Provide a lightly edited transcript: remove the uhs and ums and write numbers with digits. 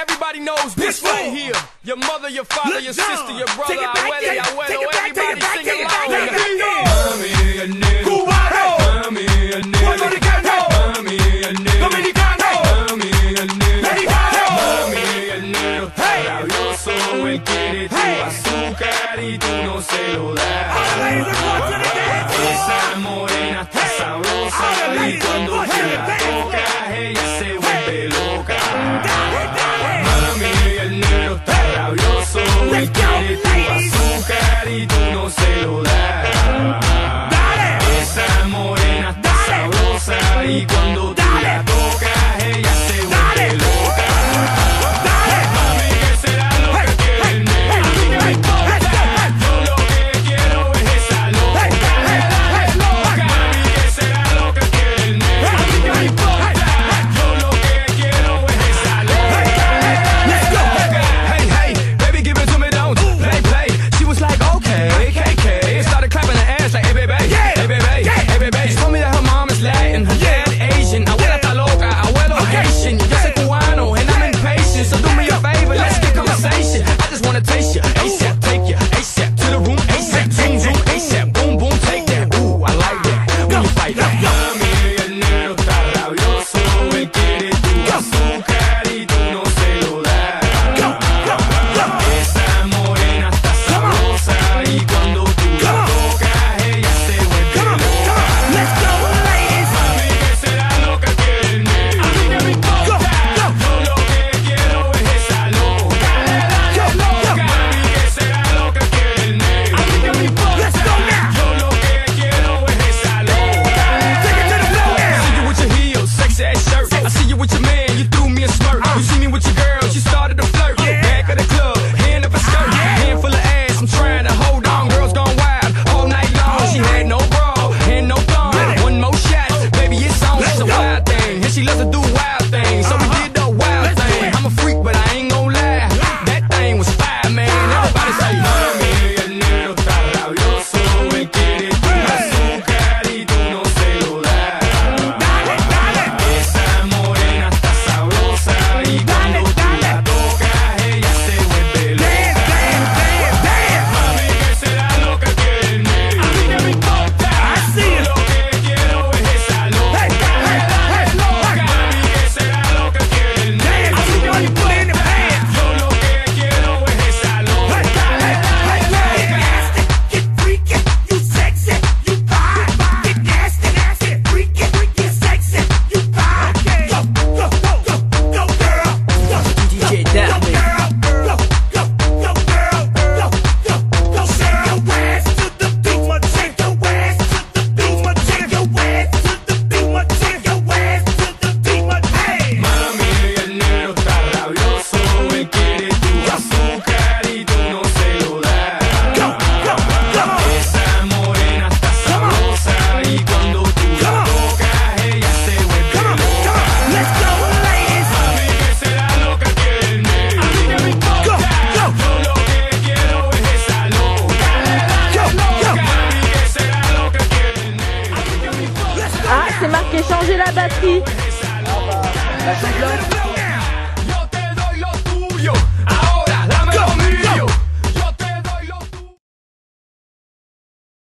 Everybody knows this right here. Your mother, your father, your sister, your brother, abuela, abuelo, everybody sing along. Mami, el negro, cubano. Mami, el negro, puertorriqueño. Mami, el negro, dominicano. Mami, el negro, mexicano. Mami, el negro, rabioso, él quiere tu azúcar y tú no se lo das. Esa morena está sabrosa y cuando tú la tocas ella se vuelve loca. Mami, el negro está rabioso, él quiere tu azúcar y tú no se lo das. Esa morena está sabrosa y cuando tú la tocas ella se vuelve loca. Mami, ¿qué será lo que quiere el negro? A mí no me importa, yo lo que quiero es esa loca. Mami, ¿qué será lo que quiere el negro? A mí no me importa, yo lo que quiero es esa loca. Hey, hey, baby, give it to me, don't play, play. She was like, okay, KK, and started clapping her ass like, hey, baby, hey, baby, hey, baby. She told me that her mom is Latin, her dad Asian. Abuela está loca, abuelo Haitian. Yo soy cubano and I'm impatient, so do me a favor, let's get conversation. I just wanna taste you, ASAP, take you, ASAP to the room, ASAP, zoom, zoom, ASAP, boom, boom, take that. Ooh, I like that, when you fight that. Mami, el negro está rabioso, él quiere tu azúcar y tú no se lo das. Esa morena está sabrosa y cuando tú la tocas ella se vuelve loca. Mami, ¿qué será lo que quiere el negro? A mí no me importa, yo lo que quiero es esa loca. Mami, ¿qué será lo que quiere el negro? A mí no me importa, yo lo que quiero es esa loca. I see you with your heels, sexy ass shirt. I see you with your man, you threw me a smirk. You see me with your girl, she started to flirt. Back of the club, hand up a skirt, hand full of ass. I'm trying to hold on, girls gone wild all night long. She had no bra and no thong. One more shot, baby, it's on. She's a wild thing, and she loves to do wild things. So we did the wild thing. I'm a freak, but I ain't gon' lie. That thing was fire, man. Everybody say, mami, el negro está rabioso, él quiere tu azúcar y tú no se lo das. Esa morena está sabrosa y cuando tú la tocas ella se vuelve loca. Mami, ¿qué será lo que quiere el negro? A mí no me importa, yo lo que quiero es esa loca. Mami, ¿qué será lo que quiere el negro? A mí no me importa, yo lo que quiero es esa loca. Get freaky, you sexy, you fine. Get nasty, nasty, freaky, freaky, sexy, you fine. Go, go, go, go, go, girl. Go, DJ go, Daphne. girl. Go, go, go, girl. Go, go, go, shake your ass to the beat, ma, shake your ass to the beat, ma, shake your ass to the beat, ma, shake your ass to the beat, ma. Hey. Mami, el negro está rabioso, él quiere tu azúcar y tú no se lo das. Go, go, go. Esa morena está sabrosa y cuando tú la tocas ella se vuelve loca. Let's go, ladies. Mami, ¿qué será lo que quiere el negro? A mí no me importa, yo lo que quiero es esa loca. Mami, ¿qué será lo que quiere el negro? A mí no me importa, Ah, c'est marqué changer la batterie. esa loca. Yo te doy lo tuyo.